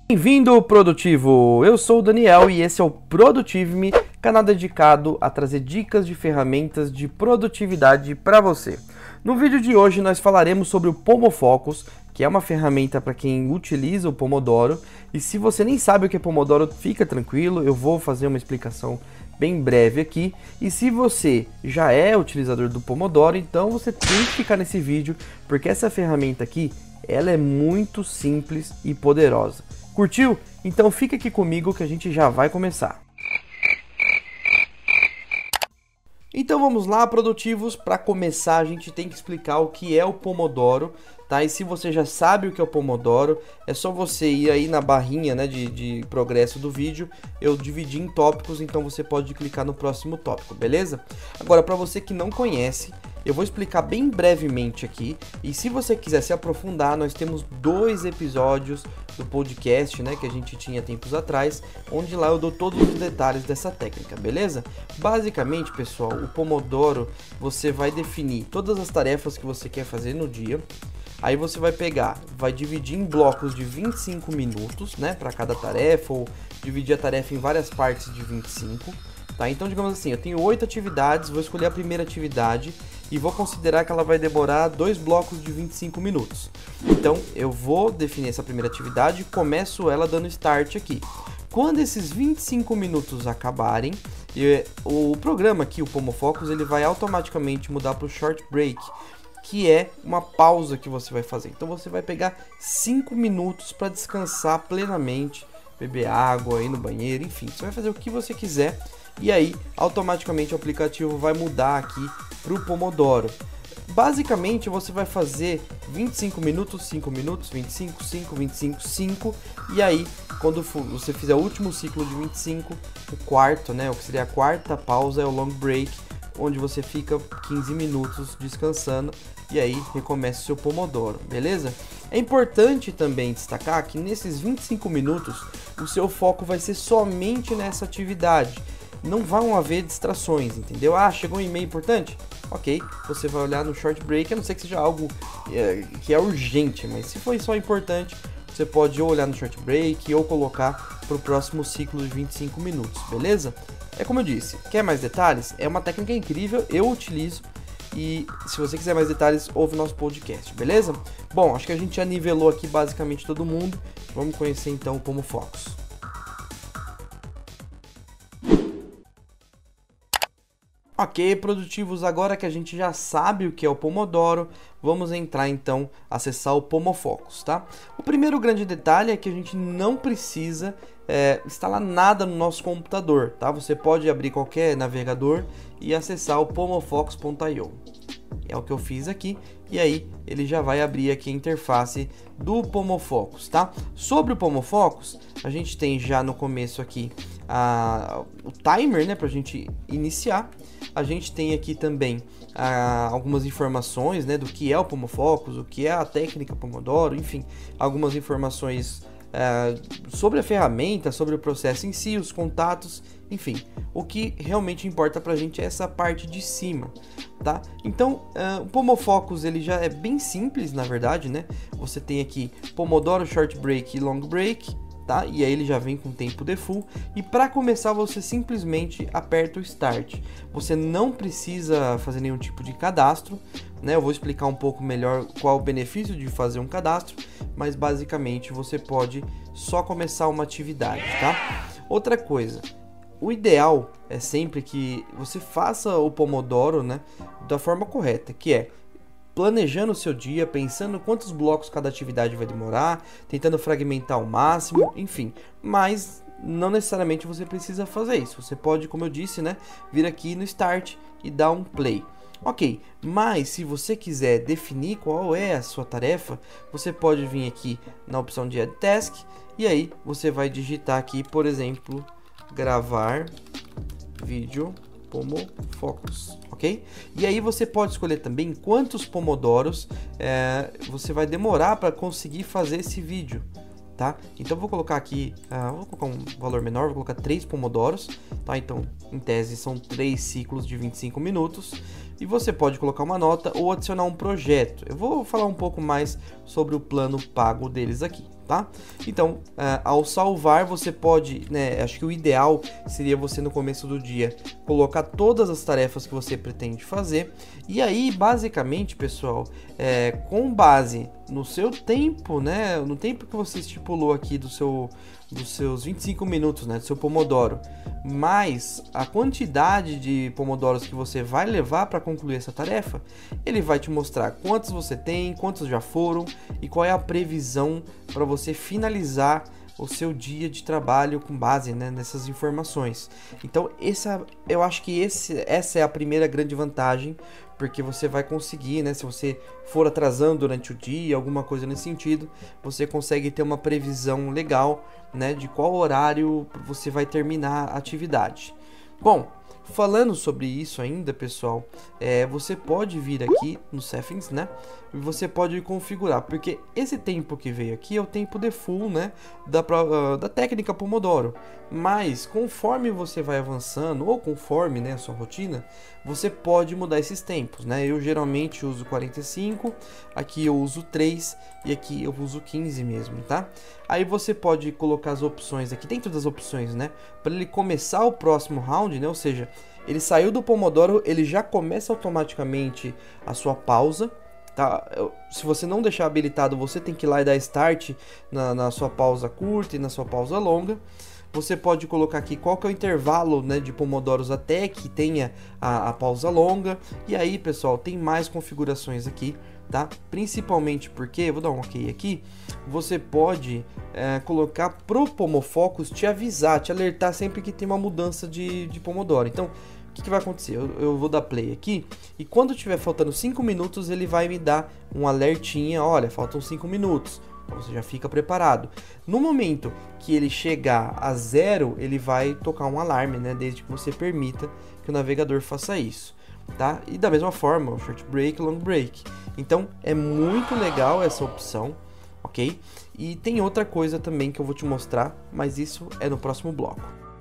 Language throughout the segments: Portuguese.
Bem-vindo, Produtivo! Eu sou o Daniel e esse é o Produtive-me, canal dedicado a trazer dicas de ferramentas de produtividade para você. No vídeo de hoje nós falaremos sobre o Pomofocus, que é uma ferramenta para quem utiliza o Pomodoro. E se você nem sabe o que é Pomodoro, fica tranquilo, eu vou fazer uma explicação bem breve aqui. E se você já é utilizador do Pomodoro, então você tem que ficar nesse vídeo, porque essa ferramenta aqui, ela é muito simples e poderosa. Curtiu? Então fica aqui comigo que a gente já vai começar. Então vamos lá, produtivos. Para começar, a gente tem que explicar o que é o Pomodoro, tá? E se você já sabe o que é o Pomodoro, é só você ir aí na barrinha, né, de progresso do vídeo. Eu dividi em tópicos, então você pode clicar no próximo tópico, beleza? Agora, para você que não conhece, eu vou explicar bem brevemente aqui. E se você quiser se aprofundar, nós temos 2 episódios do podcast, né, que a gente tinha tempos atrás, onde lá eu dou todos os detalhes dessa técnica, beleza? Basicamente, pessoal, o Pomodoro, você vai definir todas as tarefas que você quer fazer no dia. Aí você vai pegar, vai dividir em blocos de 25 minutos, né, para cada tarefa, ou dividir a tarefa em várias partes de 25, tá? Então, digamos assim, eu tenho 8 atividades, vou escolher a primeira atividade e vou considerar que ela vai demorar 2 blocos de 25 minutos. Então, eu vou definir essa primeira atividade e começo ela dando start aqui. Quando esses 25 minutos acabarem, o programa aqui, o Pomofocus, ele vai automaticamente mudar para o Short Break, que é uma pausa que você vai fazer. Então você vai pegar 5 minutos para descansar plenamente, beber água, ir no banheiro, enfim, você vai fazer o que você quiser e aí automaticamente o aplicativo vai mudar aqui para o Pomodoro. Basicamente você vai fazer 25 minutos, 5 minutos, 25, 5, 25, 5 e aí quando você fizer o último ciclo de 25, o quarto, né, o que seria a quarta pausa é o Long Break, onde você fica 15 minutos descansando e aí recomeça o seu Pomodoro, beleza? É importante também destacar que nesses 25 minutos o seu foco vai ser somente nessa atividade. Não vão haver distrações, entendeu? Ah, chegou um e-mail importante? Ok, você vai olhar no Short Break, a não ser que seja algo que é urgente, mas se for só importante, você pode ou olhar no Short Break ou colocar para o próximo ciclo de 25 minutos, beleza? É como eu disse, quer mais detalhes? É uma técnica incrível, eu utilizo e se você quiser mais detalhes, ouve o nosso podcast, beleza? Bom, acho que a gente já nivelou aqui basicamente todo mundo, vamos conhecer então o Pomofocus. Ok, produtivos, agora que a gente já sabe o que é o Pomodoro, vamos entrar então, acessar o Pomofocus, tá? O primeiro grande detalhe é que a gente não precisa instalar nada no nosso computador, tá? Você pode abrir qualquer navegador e acessar o pomofocus.io. É o que eu fiz aqui, e aí ele já vai abrir aqui a interface do Pomofocus, tá? Sobre o Pomofocus, a gente tem já no começo aqui o timer, né, pra gente iniciar. A gente tem aqui também algumas informações, né, do que é o Pomofocus, o que é a técnica Pomodoro, enfim, algumas informações sobre a ferramenta, sobre o processo em si, os contatos, enfim, o que realmente importa pra gente é essa parte de cima, tá? Então, o Pomofocus ele já é bem simples, na verdade, né? Você tem aqui Pomodoro, Short Break e Long Break, tá? E aí ele já vem com tempo default e para começar você simplesmente aperta o Start. Você não precisa fazer nenhum tipo de cadastro, né? Eu vou explicar um pouco melhor qual o benefício de fazer um cadastro, mas basicamente você pode só começar uma atividade, tá? Outra coisa, o ideal é sempre que você faça o Pomodoro, né, da forma correta, que é planejando o seu dia, pensando quantos blocos cada atividade vai demorar, tentando fragmentar ao máximo, enfim. Mas não necessariamente você precisa fazer isso. Você pode, como eu disse, né, vir aqui no Start e dar um Play. Ok, mas se você quiser definir qual é a sua tarefa, você pode vir aqui na opção de Add Task e aí você vai digitar aqui, por exemplo, gravar vídeo Pomofocus, ok? E aí você pode escolher também quantos pomodoros você vai demorar para conseguir fazer esse vídeo, tá? Então vou colocar aqui, vou colocar um valor menor, vou colocar 3 pomodoros, tá? Então, em tese, são 3 ciclos de 25 minutos. E você pode colocar uma nota ou adicionar um projeto. Eu vou falar um pouco mais sobre o plano pago deles aqui, tá? Então, ao salvar, você pode, né, acho que o ideal seria você no começo do dia colocar todas as tarefas que você pretende fazer, e aí, basicamente, pessoal, com base no seu tempo, né, no tempo que você estipulou aqui dos seus 25 minutos, né, do seu Pomodoro, mais a quantidade de pomodoros que você vai levar para concluir essa tarefa, ele vai te mostrar quantos você tem, quantos já foram e qual é a previsão para você finalizar o seu dia de trabalho com base, né, nessas informações. Então, eu acho que essa é a primeira grande vantagem, porque você vai conseguir, né, se você for atrasando durante o dia, alguma coisa nesse sentido, você consegue ter uma previsão legal, né, de qual horário você vai terminar a atividade. Bom, falando sobre isso ainda, pessoal, você pode vir aqui no Settings, né? E você pode configurar, porque esse tempo que veio aqui é o tempo default, né? Da técnica Pomodoro. Mas conforme você vai avançando, ou conforme, né, a sua rotina, você pode mudar esses tempos, né? Eu geralmente uso 45, aqui eu uso 3 e aqui eu uso 15 mesmo, tá? Aí você pode colocar as opções aqui dentro das opções, né? Para ele começar o próximo round, né? Ou seja, ele saiu do Pomodoro, ele já começa automaticamente a sua pausa, tá? Se você não deixar habilitado, você tem que ir lá e dar start na sua pausa curta e na sua pausa longa. Você pode colocar aqui qual que é o intervalo, né, de pomodoros até que tenha a pausa longa. E aí, pessoal, tem mais configurações aqui, tá? Principalmente porque, vou dar um ok aqui, você pode colocar pro Pomofocus te avisar, te alertar sempre que tem uma mudança de Pomodoro. Então, o que vai acontecer? Eu vou dar play aqui e quando tiver faltando 5 minutos, ele vai me dar um alertinha, olha, faltam 5 minutos. Então você já fica preparado. No momento que ele chegar a 0, ele vai tocar um alarme, né? Desde que você permita que o navegador faça isso, tá? E da mesma forma, o short break, long break. Então é muito legal essa opção, ok? E tem outra coisa também que eu vou te mostrar, mas isso é no próximo bloco.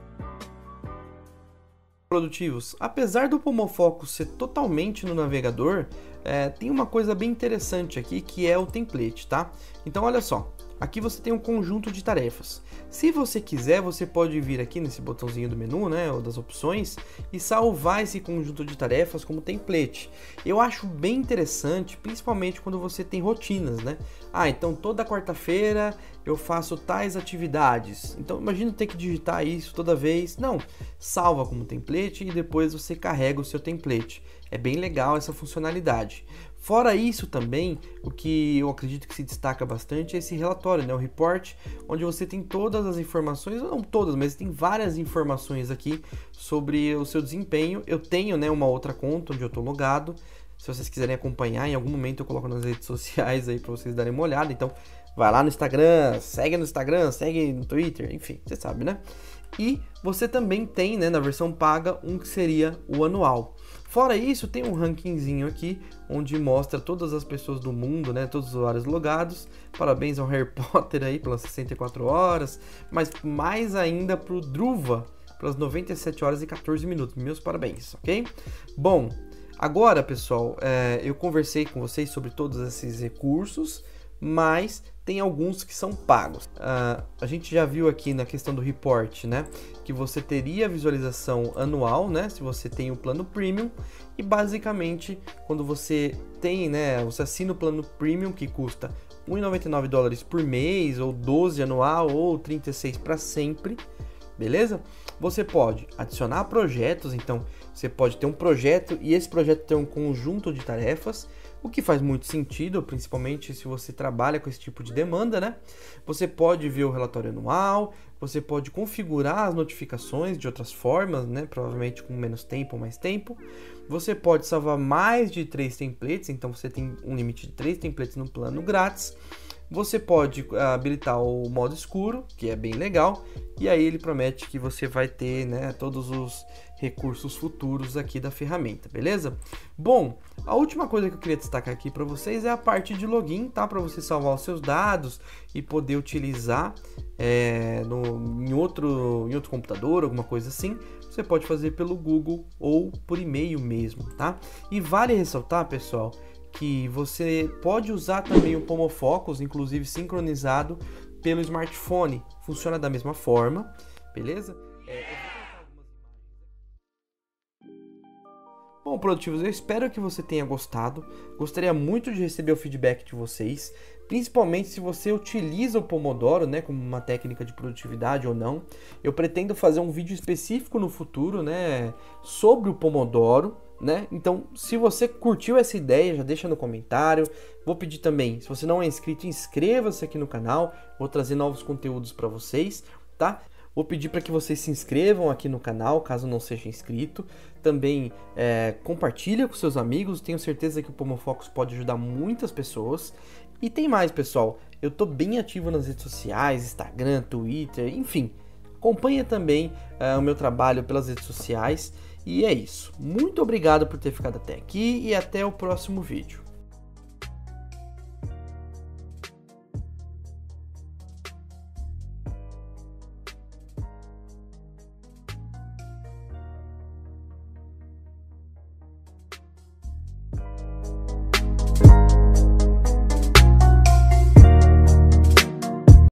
Produtivos, apesar do Pomofocus ser totalmente no navegador, tem uma coisa bem interessante aqui que é o template, tá? Então olha só, aqui você tem um conjunto de tarefas. Se você quiser, você pode vir aqui nesse botãozinho do menu, né, ou das opções, e salvar esse conjunto de tarefas como template. Eu acho bem interessante, principalmente quando você tem rotinas, né? Ah, então toda quarta-feira eu faço tais atividades. Então imagina ter que digitar isso toda vez. Não, salva como template e depois você carrega o seu template. É bem legal essa funcionalidade. Fora isso também, o que eu acredito que se destaca bastante é esse relatório, né? O report, onde você tem todas as informações, não todas, mas tem várias informações aqui sobre o seu desempenho. Eu tenho, né, uma outra conta onde eu estou logado. Se vocês quiserem acompanhar, em algum momento eu coloco nas redes sociais aí para vocês darem uma olhada. Então, vai lá no Instagram, segue no Twitter, enfim, você sabe, né? E você também tem, né, na versão paga, um que seria o anual. Fora isso, tem um rankingzinho aqui, onde mostra todas as pessoas do mundo, né, todos os usuários logados. Parabéns ao Harry Potter aí pelas 64 horas, mas mais ainda pro Druva, pelas 97 horas e 14 minutos. Meus parabéns, ok? Bom, agora, pessoal, eu conversei com vocês sobre todos esses recursos, mas tem alguns que são pagos. A gente já viu aqui na questão do report, né, que você teria visualização anual, né, se você tem o plano premium, e basicamente quando você tem, né, você assina o plano premium que custa $1,99 por mês, ou 12 anual, ou 36 para sempre, beleza? Você pode adicionar projetos, então você pode ter um projeto e esse projeto ter um conjunto de tarefas, o que faz muito sentido, principalmente se você trabalha com esse tipo de demanda, né? Você pode ver o relatório anual, você pode configurar as notificações de outras formas, né? Provavelmente com menos tempo ou mais tempo. Você pode salvar mais de 3 templates, então você tem um limite de 3 templates no plano grátis. Você pode habilitar o modo escuro, que é bem legal, e aí ele promete que você vai ter, né, todos os recursos futuros aqui da ferramenta, beleza? Bom, a última coisa que eu queria destacar aqui para vocês é a parte de login, tá? Para você salvar os seus dados e poder utilizar em outro computador, alguma coisa assim. Você pode fazer pelo Google ou por e-mail mesmo, tá? E vale ressaltar, pessoal, que você pode usar também o Pomofocus, inclusive sincronizado pelo smartphone. Funciona da mesma forma, beleza? Bom, produtivos, eu espero que você tenha gostado. Gostaria muito de receber o feedback de vocês, principalmente se você utiliza o Pomodoro, né, como uma técnica de produtividade ou não. Eu pretendo fazer um vídeo específico no futuro, né, sobre o Pomodoro, né? Então, se você curtiu essa ideia, já deixa no comentário. Vou pedir também, se você não é inscrito, inscreva-se aqui no canal. Vou trazer novos conteúdos para vocês, tá? Vou pedir para que vocês se inscrevam aqui no canal, caso não seja inscrito. Também compartilha com seus amigos. Tenho certeza que o Pomofocus pode ajudar muitas pessoas. E tem mais, pessoal. Eu tô bem ativo nas redes sociais, Instagram, Twitter, enfim. Acompanha também o meu trabalho pelas redes sociais. E é isso. Muito obrigado por ter ficado até aqui e até o próximo vídeo.